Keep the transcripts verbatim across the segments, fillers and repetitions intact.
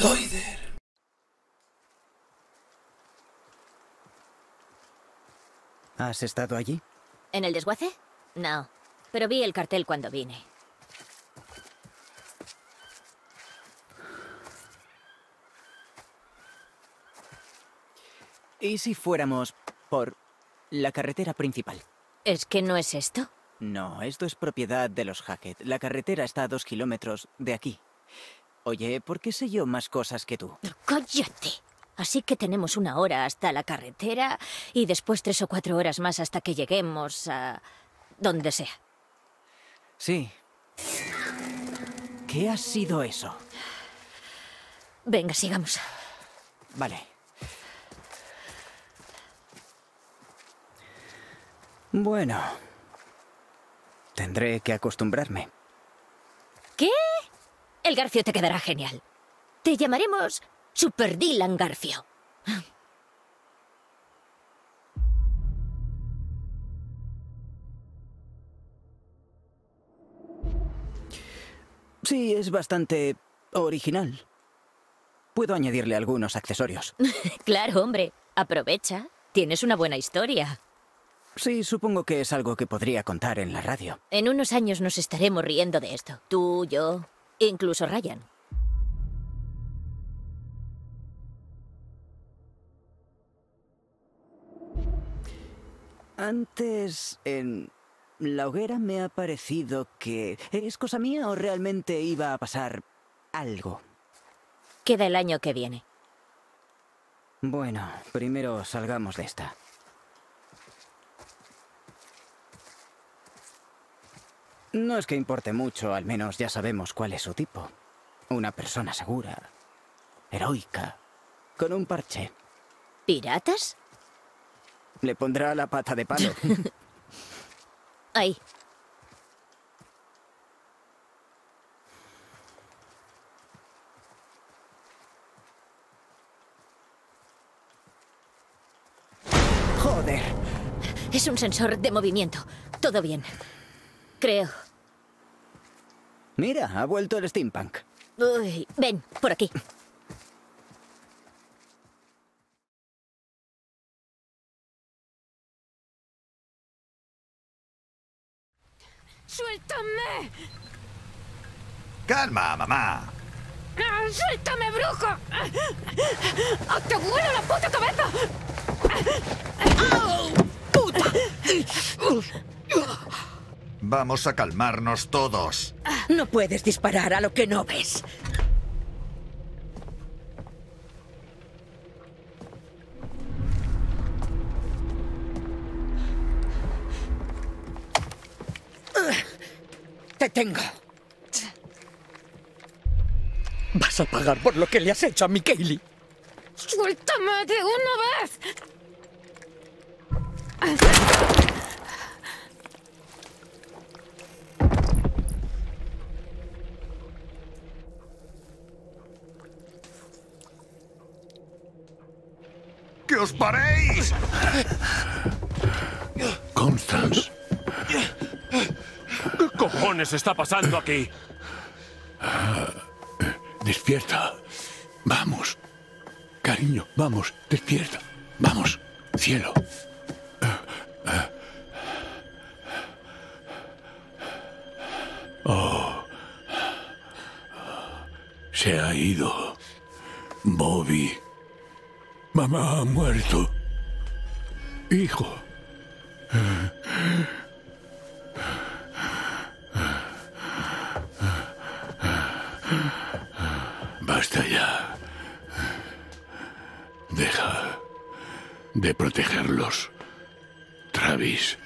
Zoider. ¿Has estado allí? ¿En el desguace? No, pero vi el cartel cuando vine. ¿Y si fuéramos por la carretera principal? ¿Es que no es esto? No, esto es propiedad de los Hackett. La carretera está a dos kilómetros de aquí. Oye, ¿por qué sé yo más cosas que tú? ¡Cállate! Así que tenemos una hora hasta la carretera y después tres o cuatro horas más hasta que lleguemos a... donde sea. Sí. ¿Qué ha sido eso? Venga, sigamos. Vale. Bueno. Tendré que acostumbrarme. ¿Qué? El Garfio te quedará genial. Te llamaremos Super Dylan Garfio. Sí, es bastante original. Puedo añadirle algunos accesorios. Claro, hombre. Aprovecha. Tienes una buena historia. Sí, supongo que es algo que podría contar en la radio. En unos años nos estaremos riendo de esto. Tú, yo, incluso Ryan. Antes, en la hoguera me ha parecido que... ¿Es cosa mía o realmente iba a pasar algo? Queda el año que viene. Bueno, primero salgamos de esta. No es que importe mucho, al menos ya sabemos cuál es su tipo. Una persona segura, heroica, con un parche. ¿Piratas? Le pondrá la pata de palo. Ahí. ¡Joder! Es un sensor de movimiento. Todo bien. Creo. Mira, ha vuelto el steampunk. Uy, ven, por aquí. ¡Suéltame! ¡Calma, mamá! ¡Suéltame, brujo! ¡Ah, ¡te vuelo la puta cabeza! ¡Au! ¡Puta! Vamos a calmarnos todos. No puedes disparar a lo que no ves. Te tengo. Vas a pagar por lo que le has hecho a mi Kaylee. ¡Suéltame de una vez! ¡Que os paréis! Constance. ¿Qué cojones está pasando aquí? Despierta. Vamos. Cariño, vamos. Despierta. Vamos. Cielo. Oh. Se ha ido. Bobby. Mamá ha muerto. Hijo. Basta ya. Deja de protegerlos, Travis.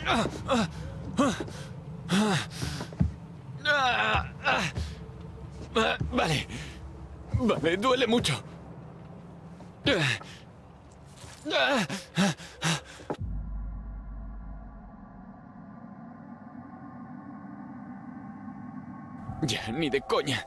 Vale. Vale, duele mucho. Ya, ni de coña.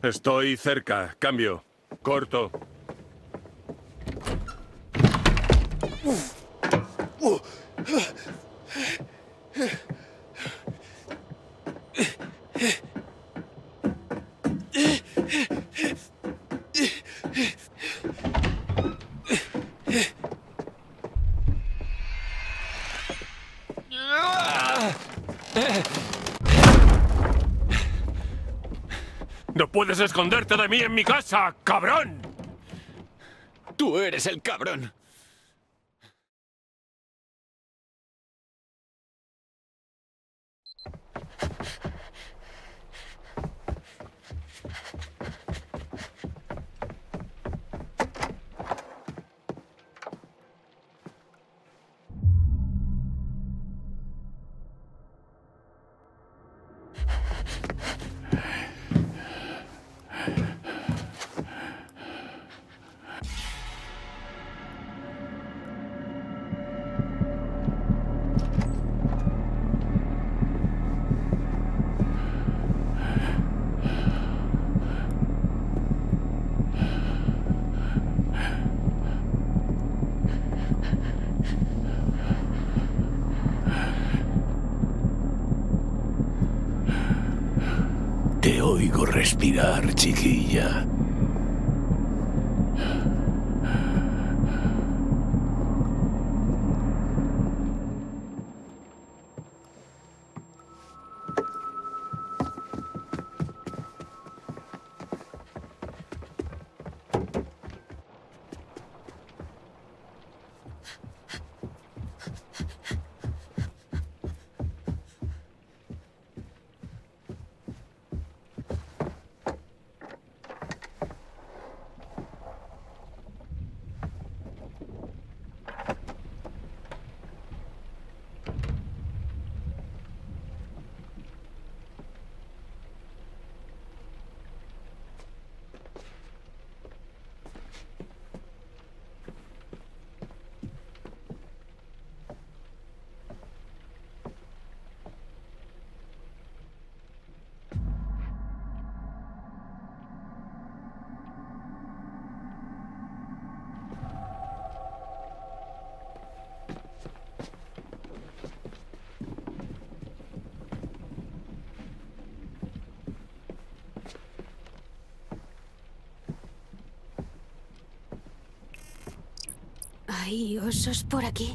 Estoy cerca. Cambio. Corto. ¡No puedes esconderte de mí en mi casa, cabrón! Tú eres el cabrón. Te oigo respirar, chiquilla. ¿Hay osos por aquí?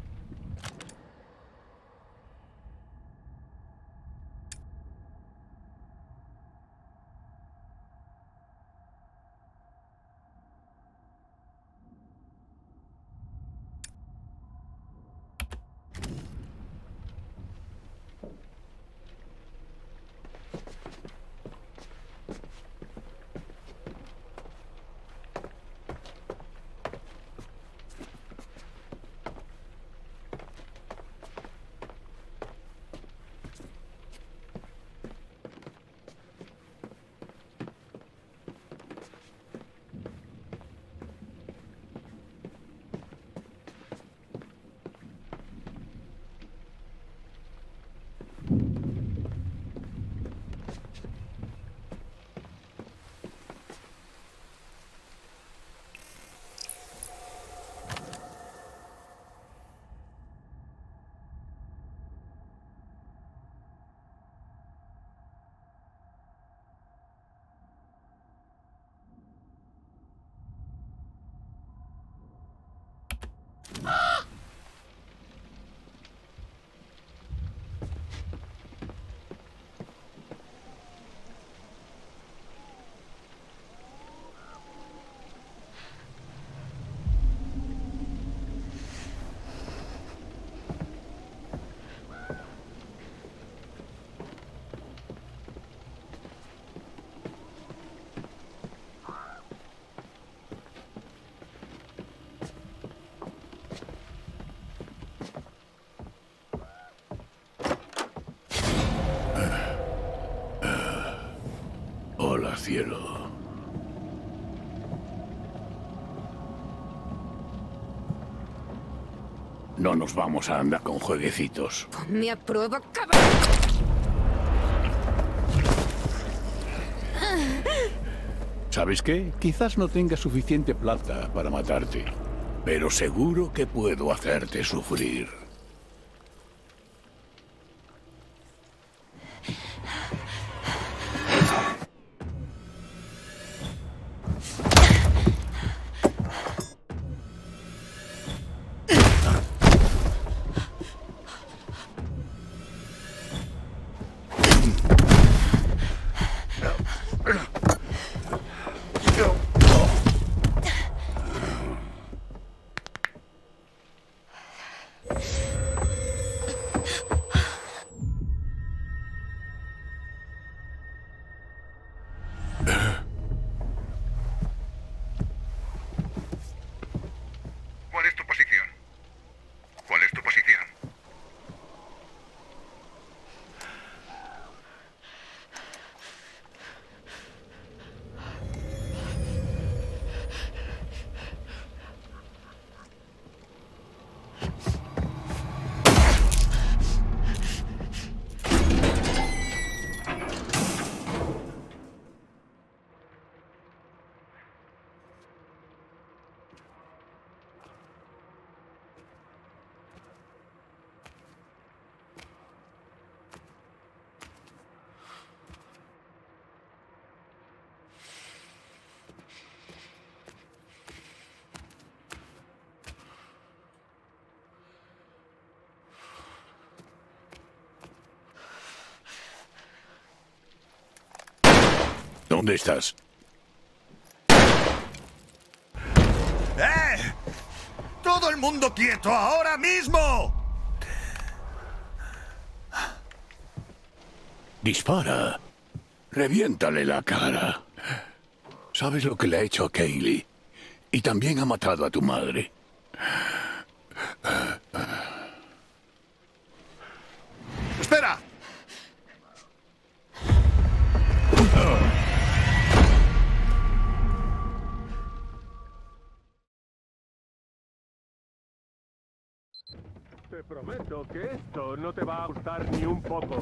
Hola, cielo. No nos vamos a andar con jueguecitos. Ponme a prueba, cabrón. ¿Sabes qué? Quizás no tenga suficiente plata para matarte, pero seguro que puedo hacerte sufrir. ¿Cuál es tu posición? ¿Cuál es tu posición? ¿Dónde estás? ¡Eh! ¡Todo el mundo quieto ahora mismo! Dispara. Reviéntale la cara. ¿Sabes lo que le ha hecho a Kaylee? Y también ha matado a tu madre. ¡Espera! Te prometo que esto no te va a gustar ni un poco.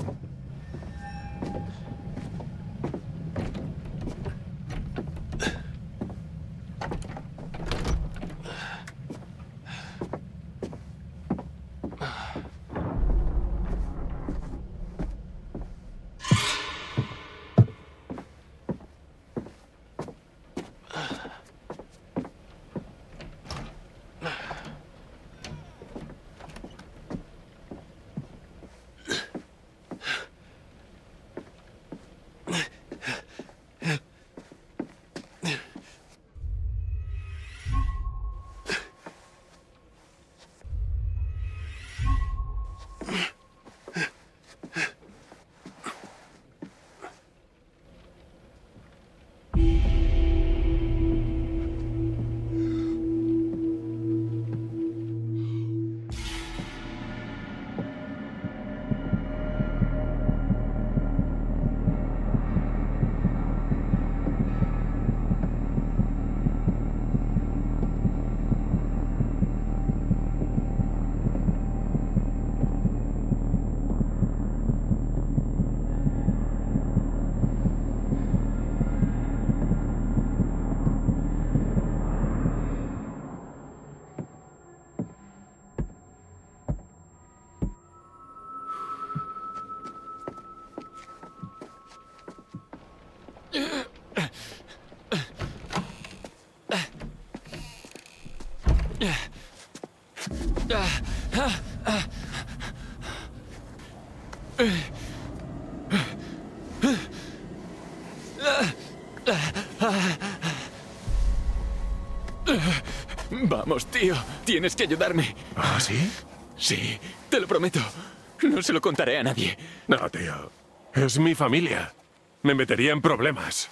Vamos, tío. Tienes que ayudarme. ¿Ah, sí? Sí, te lo prometo. No se lo contaré a nadie. No, tío. Es mi familia. Me metería en problemas.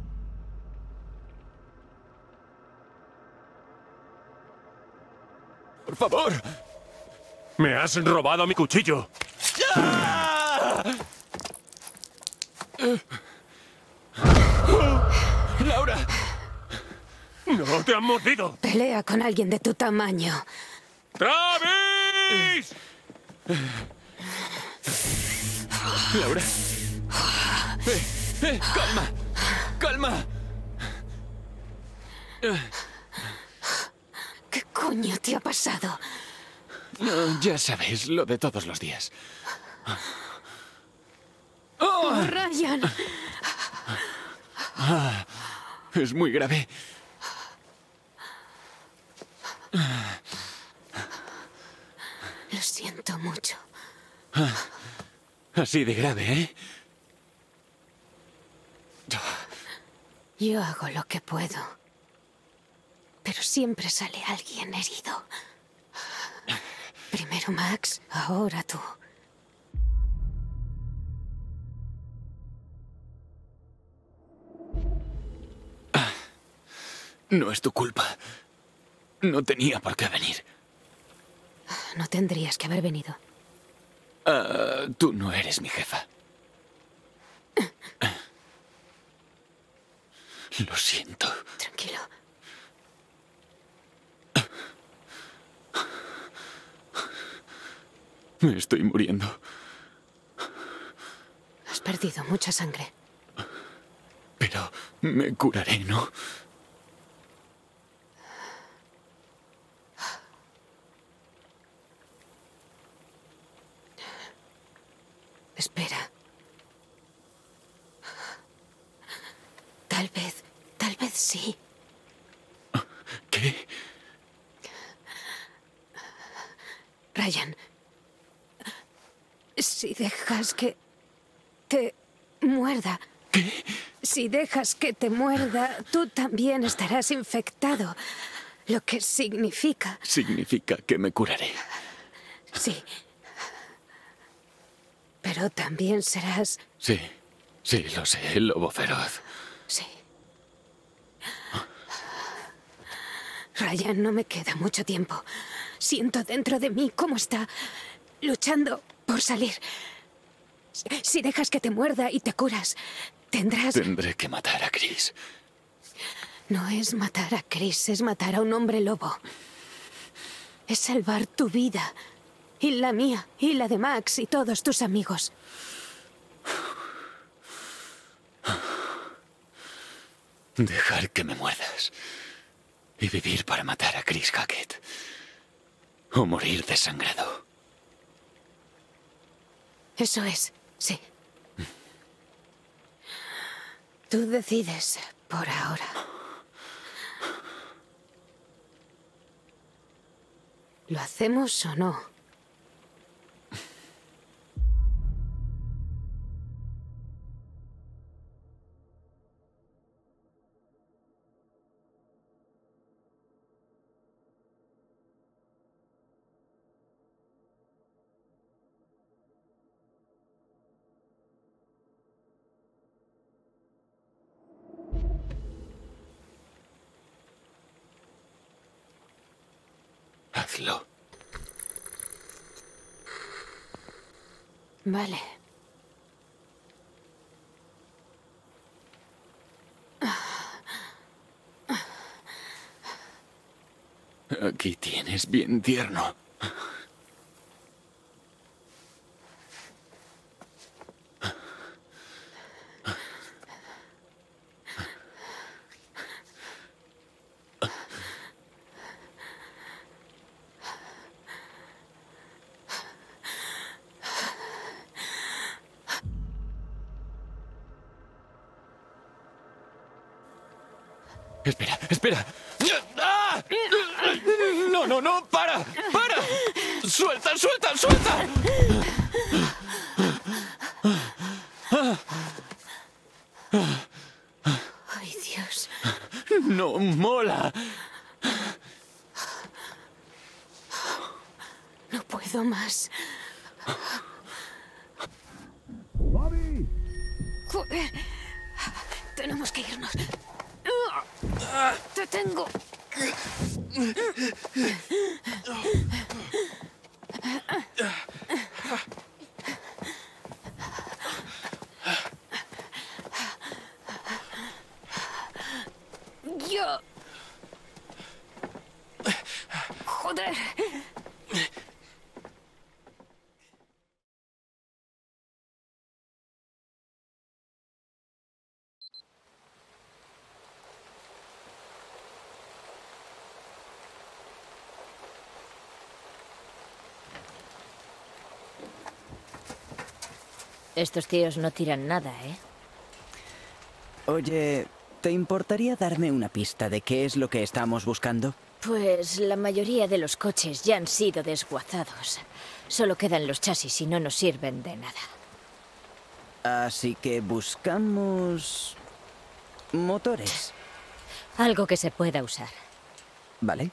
Por favor. Me has robado mi cuchillo. ¡Ah! ¡Laura! ¡No te han mordido! Pelea con alguien de tu tamaño. ¡Travis! Laura. Eh, eh, calma. Calma. ¿Qué coño te ha pasado? No, ya sabes, lo de todos los días. ¡Oh, Ryan! Ah, es muy grave. Lo siento mucho. Ah, así de grave, ¿eh? Yo hago lo que puedo. Pero siempre sale alguien herido. Primero Max, ahora tú. Ah, no es tu culpa. No tenía por qué venir. No tendrías que haber venido. Ah, tú no eres mi jefa. Lo siento. Tranquilo. Me estoy muriendo. Has perdido mucha sangre. Pero me curaré, ¿no? Espera. Tal vez, tal vez sí. ¿Qué? Ryan, si dejas que te muerda... ¿Qué? Si dejas que te muerda, tú también estarás infectado. Lo que significa... Significa que me curaré. Sí. Pero también serás... Sí, sí, lo sé, el lobo feroz. Sí. Ryan, no me queda mucho tiempo. Siento dentro de mí cómo está luchando por salir. Si dejas que te muerda y te curas, tendrás... Tendré que matar a Chris. No es matar a Chris, es matar a un hombre lobo. Es salvar tu vida. Y la mía, y la de Max, y todos tus amigos. Dejar que me muerdas. Y vivir para matar a Chris Hackett. O morir desangrado. Eso es, sí. Tú decides por ahora. ¿Lo hacemos o no? Hazlo. Vale. Aquí tienes bien tierno. Espera, espera. ¡Ah! No, no, no, para, para. Suelta, suelta, suelta. Ay, Dios. No mola. No puedo más. ¡Bobby! Joder. Tenemos que irnos. Te tengo. Yo. Joder. Estos tíos no tiran nada, ¿eh? Oye, ¿te importaría darme una pista de qué es lo que estamos buscando? Pues la mayoría de los coches ya han sido desguazados. Solo quedan los chasis y no nos sirven de nada. Así que buscamos... motores. Algo que se pueda usar. Vale.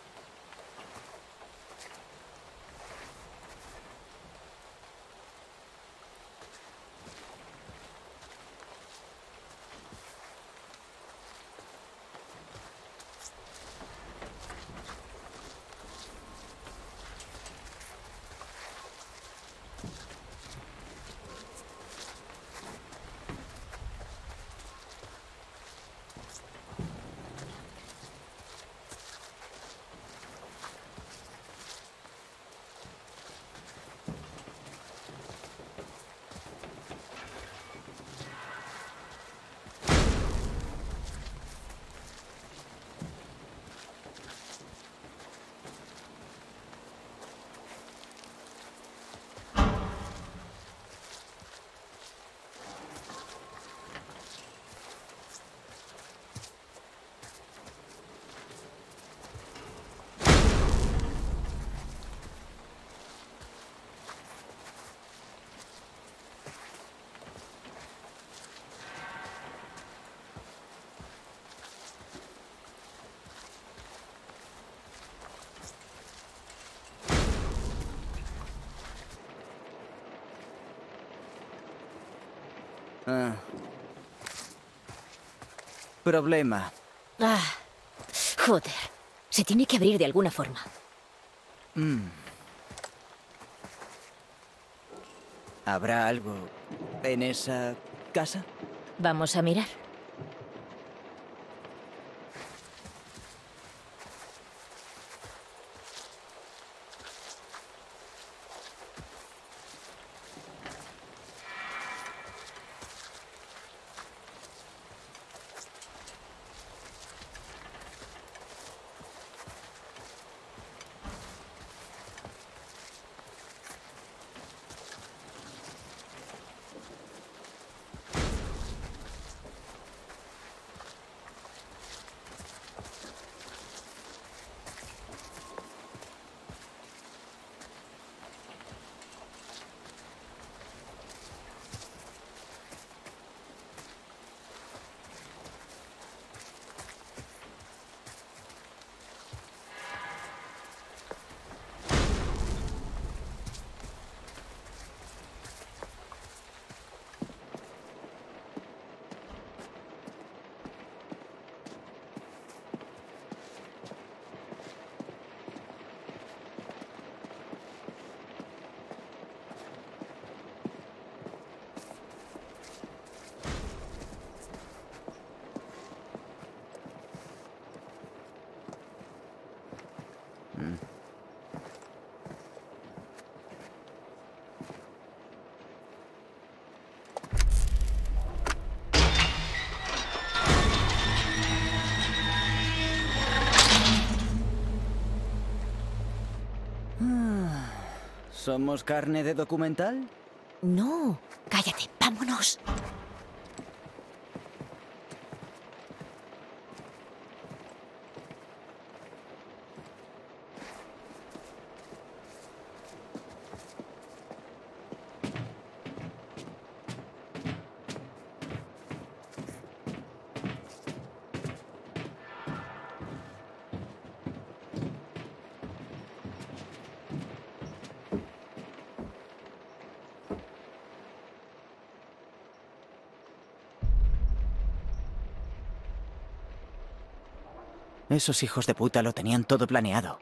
Ah. Problema. Ah, joder. Se tiene que abrir de alguna forma. Mm. ¿Habrá algo en esa casa? Vamos a mirar. ¿Somos carne de documental? No, cállate, vámonos. Esos hijos de puta lo tenían todo planeado.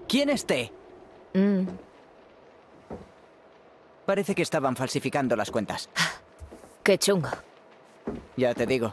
¿Quién es T? Mm. Parece que estaban falsificando las cuentas. Qué chungo. Ya te digo.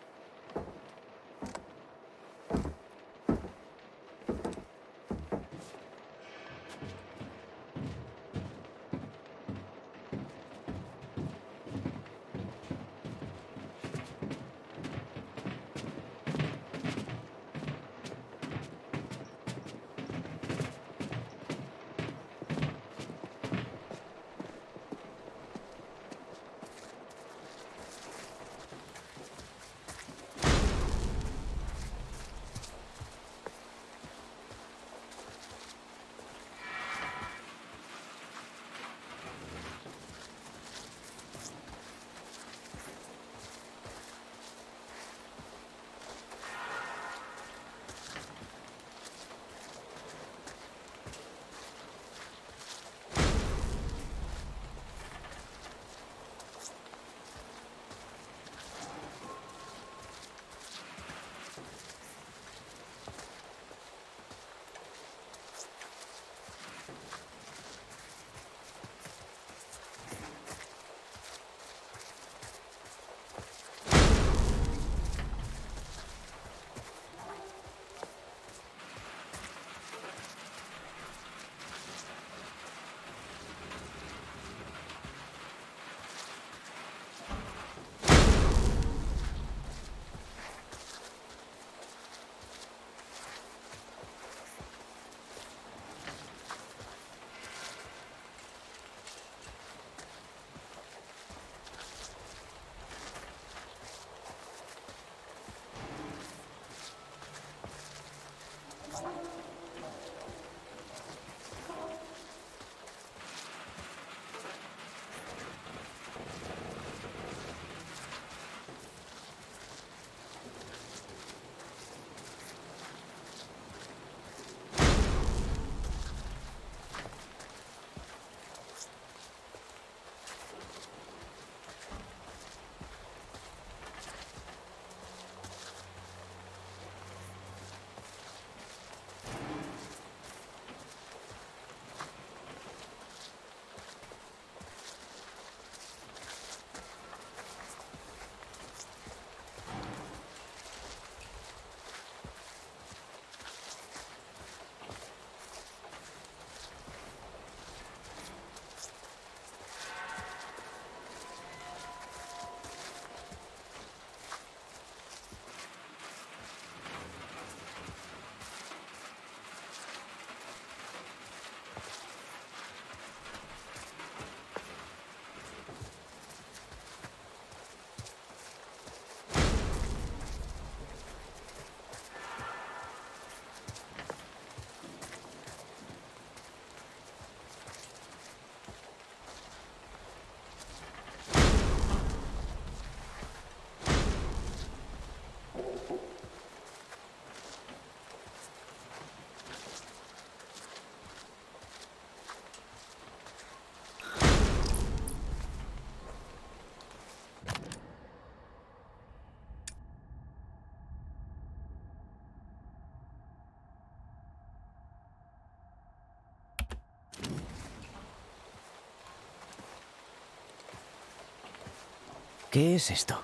¿Qué es esto?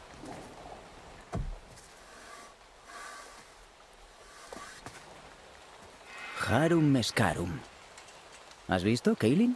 Harum Mescarum. ¿Has visto, Kaylin?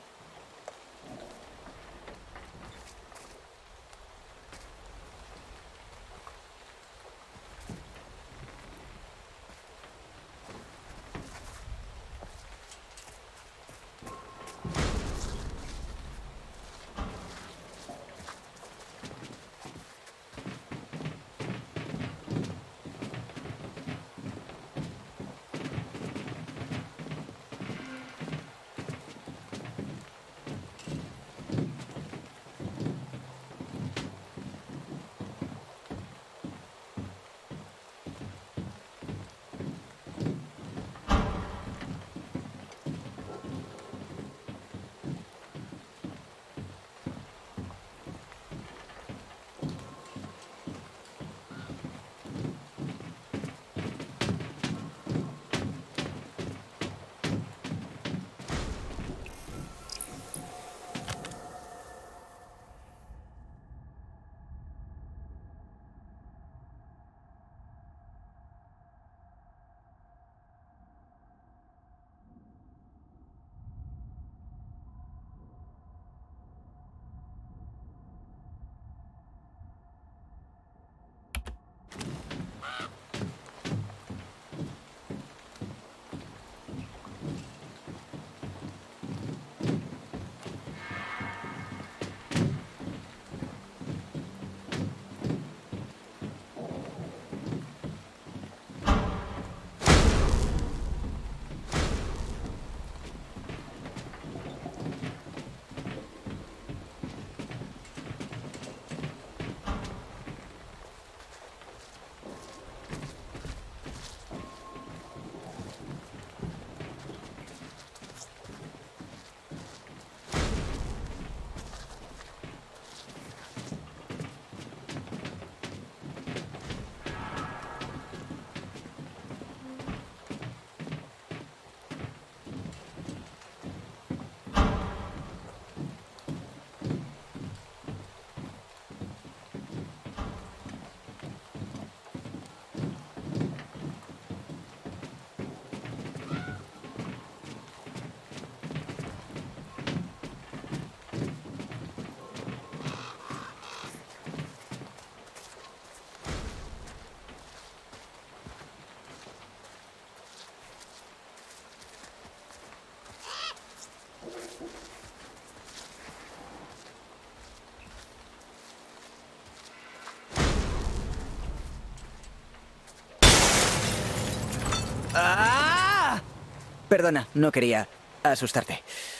Perdona, no quería asustarte.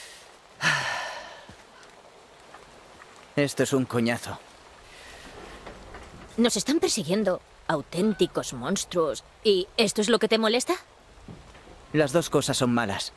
Esto es un coñazo. Nos están persiguiendo auténticos monstruos. ¿Y esto es lo que te molesta? Las dos cosas son malas.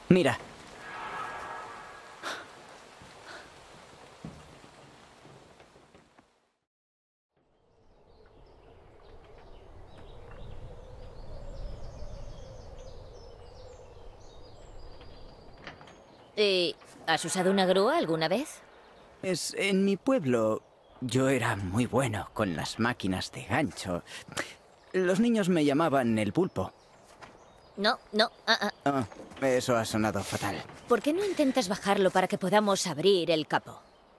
Mira. ¿Y has usado una grúa alguna vez? Es en mi pueblo. Yo era muy bueno con las máquinas de gancho. Los niños me llamaban el pulpo. No, no. Ah, ah. Ah, eso ha sonado fatal. ¿Por qué no intentas bajarlo para que podamos abrir el capó?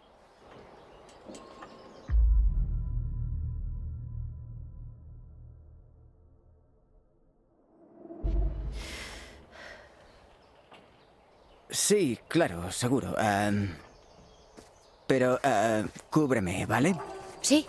Sí, claro, seguro. Um, pero uh, cúbreme, ¿vale? Sí.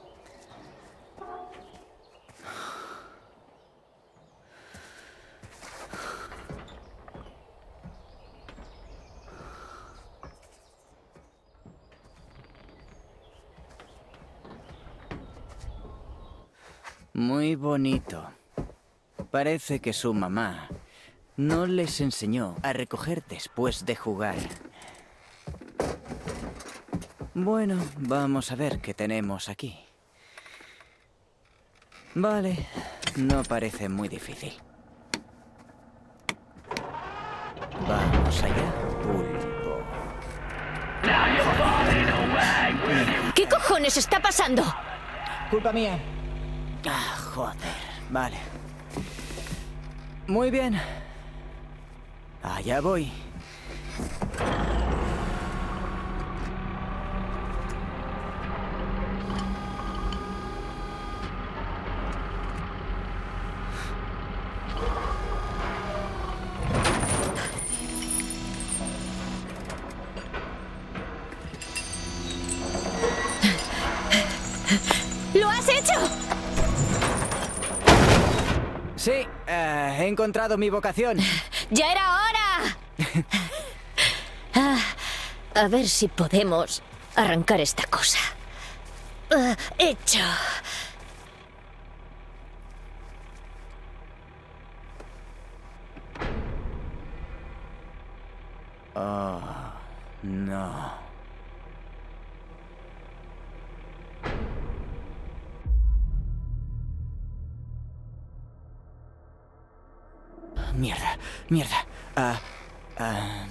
Muy bonito. Parece que su mamá no les enseñó a recoger después de jugar. Bueno, vamos a ver qué tenemos aquí. Vale, no parece muy difícil. Vamos allá, pulpo. ¿Qué cojones está pasando? Culpa mía. Ah, joder. Vale. Muy bien. Allá voy. ¡Lo has hecho! Sí, uh, he encontrado mi vocación. ¡Ya era hora! ah, a ver si podemos arrancar esta cosa. Uh, hecho. Oh, no. Mierda, mierda. Ah, ah.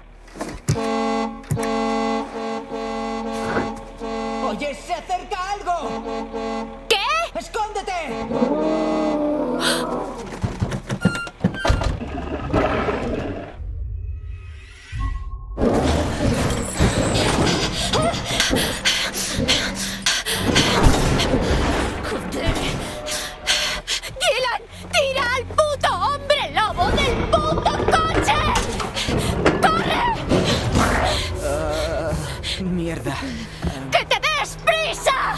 ¡Oye, se acerca algo! ¿Qué? ¡Escóndete! ¡Joder! ¡Dylan! ¡Tira al puto hombre lobo del puto coche! ¡Corre! Uh, mierda. ¡Que te des prisa!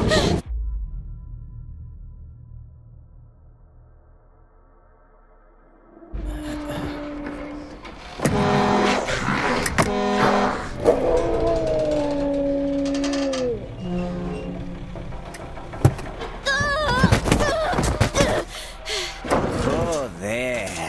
Joder.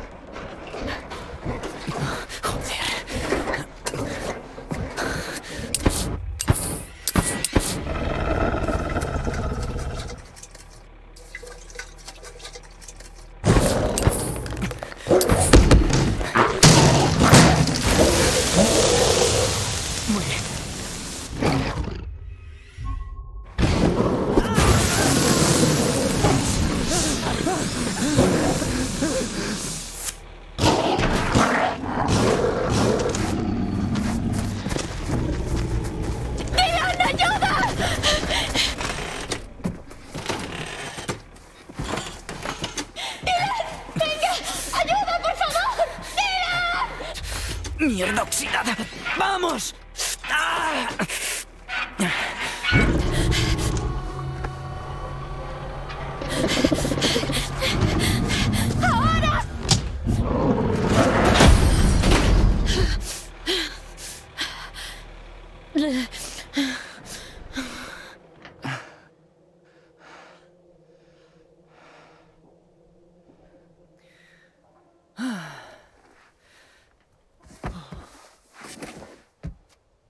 ¡Mierda oxidada! ¡Vamos! ¡Ah! ¡Ahora!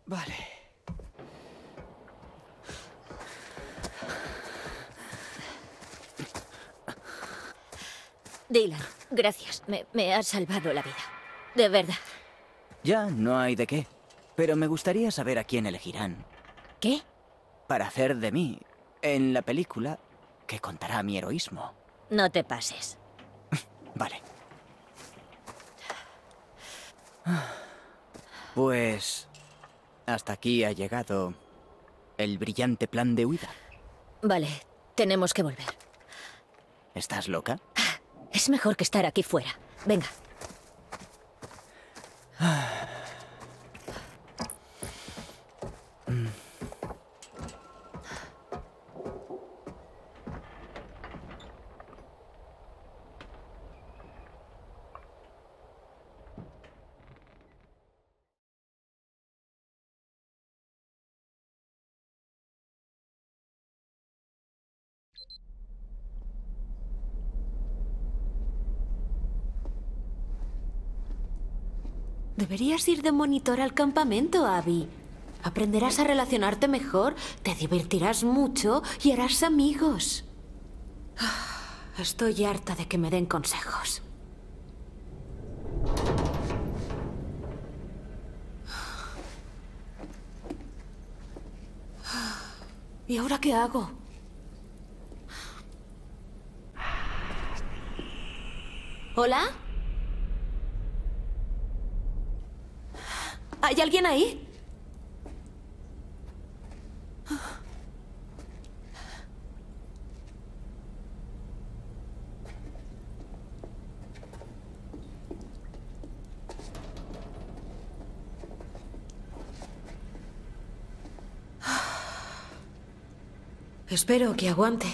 Vale. Dylan, gracias. Me, me has salvado la vida. De verdad. Ya, no hay de qué. Pero me gustaría saber a quién elegirán. ¿Qué? Para hacer de mí, en la película, que contará mi heroísmo. No te pases. Vale. Pues... hasta aquí ha llegado el brillante plan de huida. Vale, tenemos que volver. ¿Estás loca? Es mejor que estar aquí fuera. Venga. Deberías ir de monitor al campamento, Abby. Aprenderás a relacionarte mejor, te divertirás mucho y harás amigos. Estoy harta de que me den consejos. ¿Y ahora qué hago? ¿Hola? ¿Hay alguien ahí? Espero que aguante.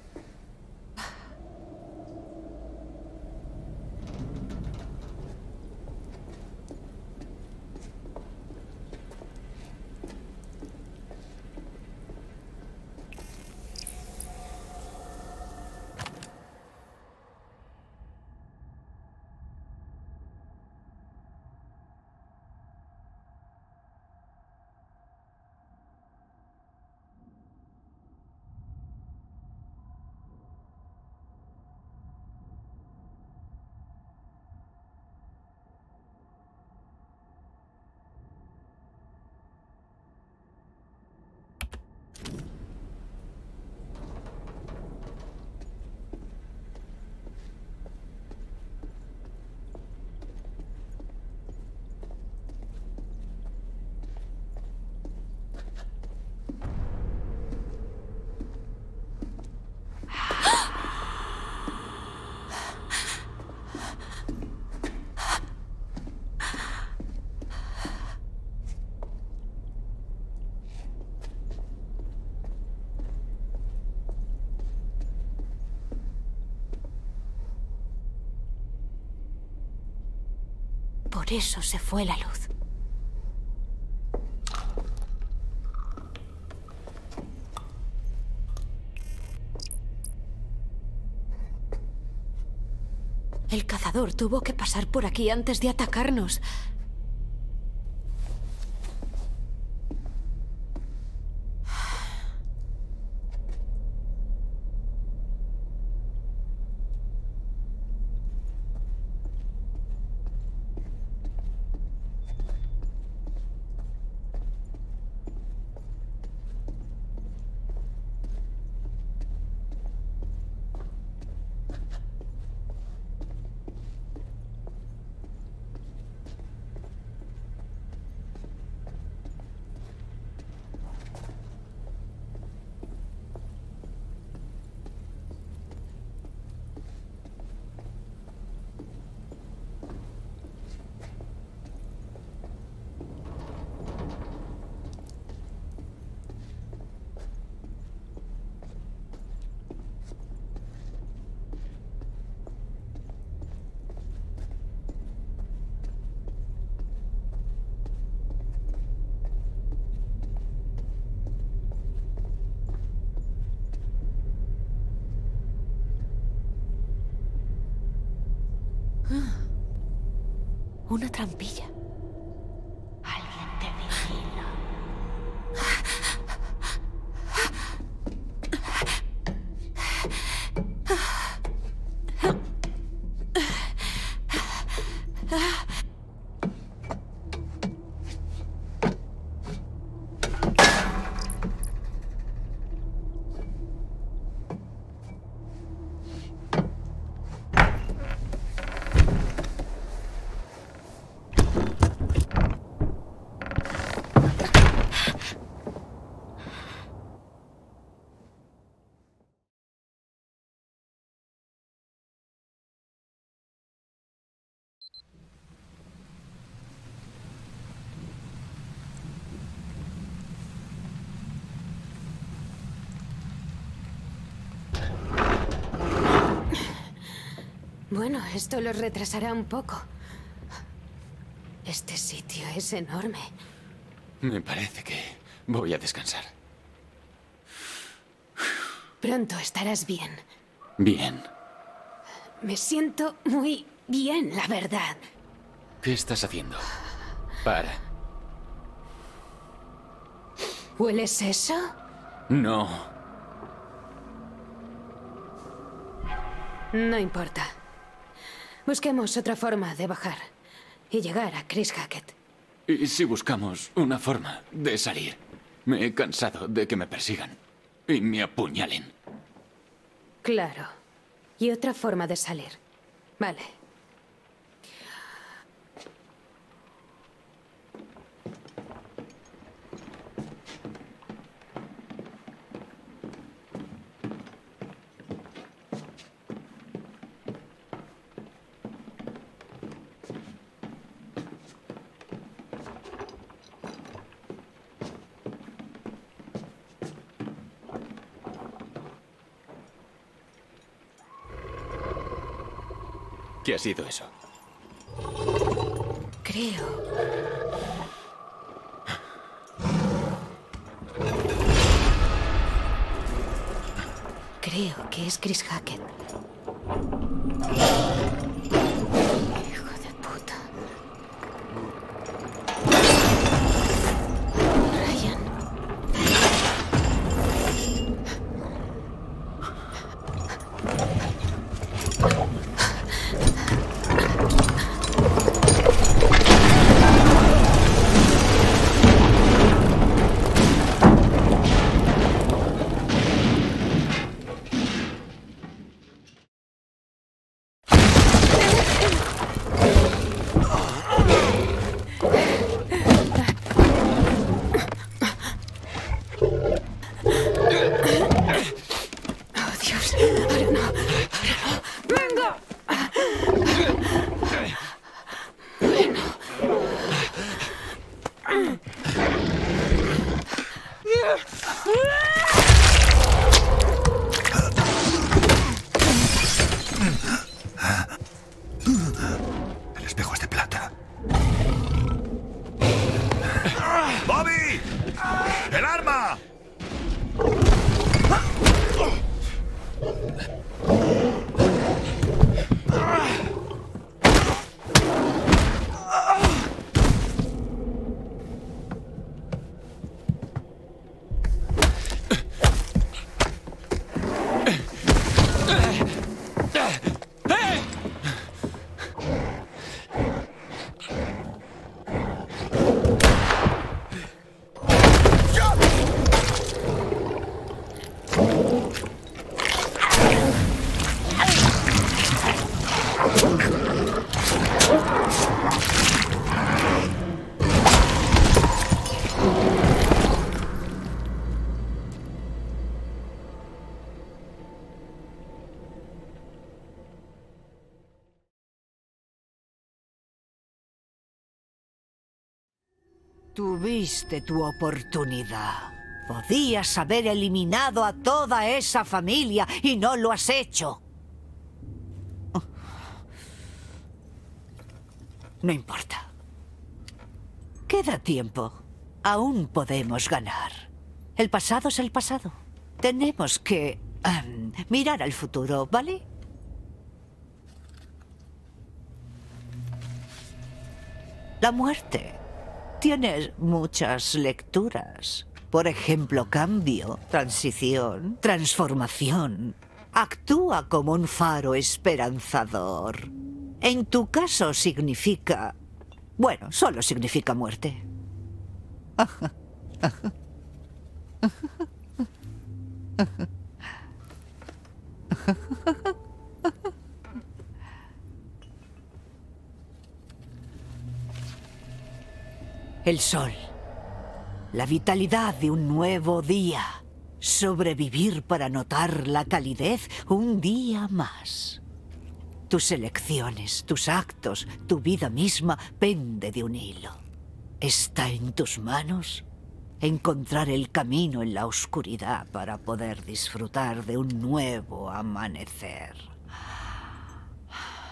Por eso se fue la luz. El cazador tuvo que pasar por aquí antes de atacarnos. Una trampilla. Alguien te vigila. Bueno, esto los retrasará un poco. Este sitio es enorme. Me parece que voy a descansar. Pronto estarás bien. Bien. Me siento muy bien, la verdad. ¿Qué estás haciendo? Para. ¿Hueles eso? No. No importa. Busquemos otra forma de bajar y llegar a Chris Hackett. ¿Y si buscamos una forma de salir? Me he cansado de que me persigan y me apuñalen. Claro. Y otra forma de salir. Vale. ¿Qué ha sido eso? Creo... Creo que es Chris Hackett. Hijo de puta. Ryan. El espejo es de plata. ¡Bobby! ¡El arma! Tuviste tu oportunidad. Podías haber eliminado a toda esa familia y no lo has hecho. No importa. Queda tiempo. Aún podemos ganar. El pasado es el pasado. Tenemos que um, mirar al futuro, ¿vale? La muerte. Tienes muchas lecturas. Por ejemplo, cambio, transición, transformación. Actúa como un faro esperanzador. En tu caso significa... Bueno, solo significa muerte. El sol. La vitalidad de un nuevo día. Sobrevivir para notar la calidez un día más. Tus elecciones, tus actos, tu vida misma pende de un hilo. Está en tus manos encontrar el camino en la oscuridad para poder disfrutar de un nuevo amanecer.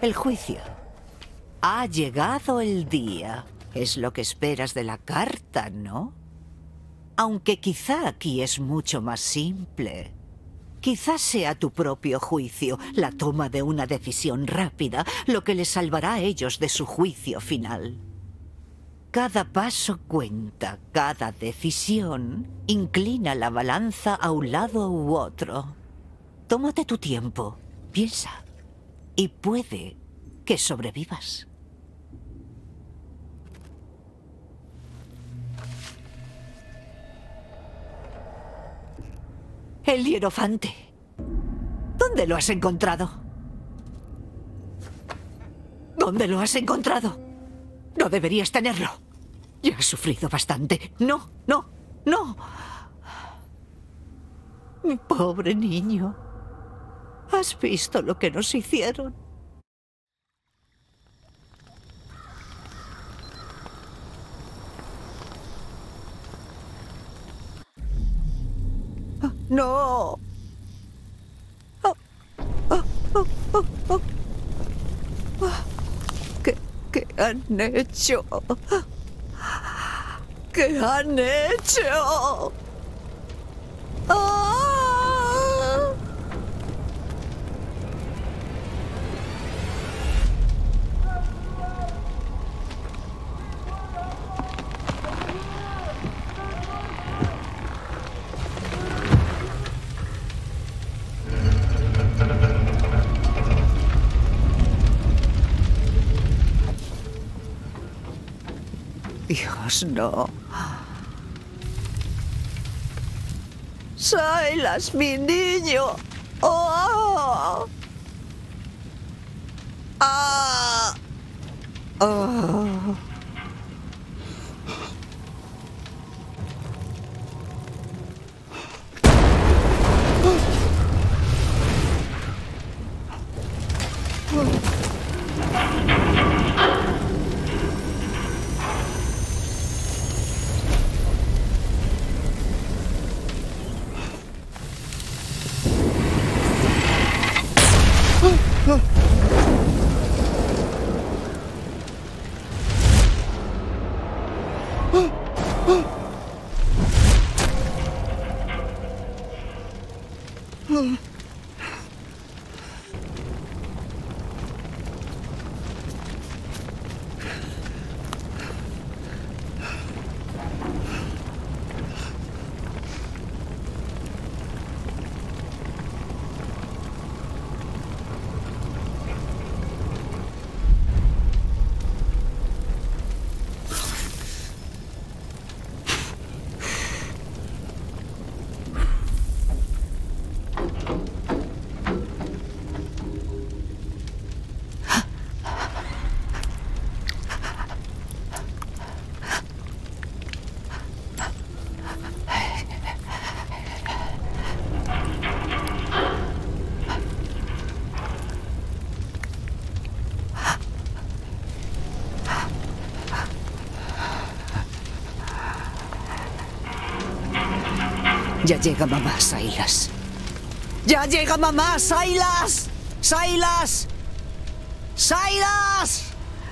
El juicio. Ha llegado el día. Es lo que esperas de la carta, ¿no? Aunque quizá aquí es mucho más simple. Quizás sea tu propio juicio, la toma de una decisión rápida, lo que les salvará a ellos de su juicio final. Cada paso cuenta, cada decisión inclina la balanza a un lado u otro. Tómate tu tiempo, piensa, y puede que sobrevivas. El hierofante. ¿Dónde lo has encontrado? ¿Dónde lo has encontrado? No deberías tenerlo. Ya has sufrido bastante. No, no, no. Mi pobre niño. ¿Has visto lo que nos hicieron? ¡No! Oh, oh, oh, oh, oh. ¿Qué, qué han hecho? ¿Qué han hecho? ¡Ah! Dios, no. Silas, mi niño. Oh. Ah. Oh. Ya llega mamá, Silas. ¡Ya llega mamá, Silas! ¡Silas! ¡Silas!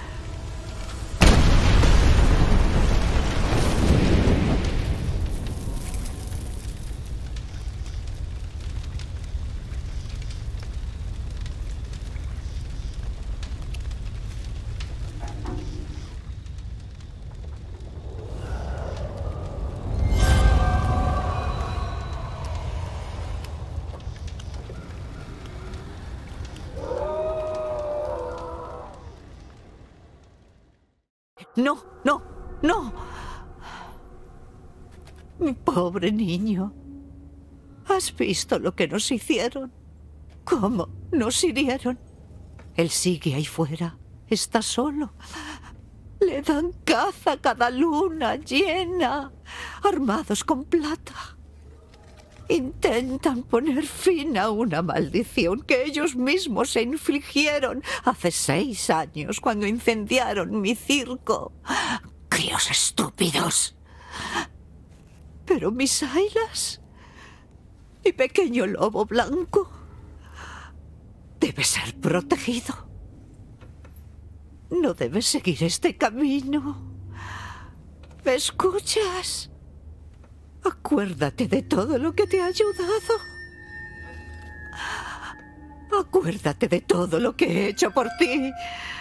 No, no, no. Mi pobre niño. ¿Has visto lo que nos hicieron? ¿Cómo nos hirieron? Él sigue ahí fuera. Está solo. Le dan caza cada luna llena, armados con plata. Intentan poner fin a una maldición que ellos mismos se infligieron hace seis años cuando incendiaron mi circo. ¡Críos estúpidos! Pero mi Silas, mi pequeño lobo blanco, debe ser protegido. No debes seguir este camino. ¿Me escuchas? Acuérdate de todo lo que te ha ayudado. Acuérdate de todo lo que he hecho por ti.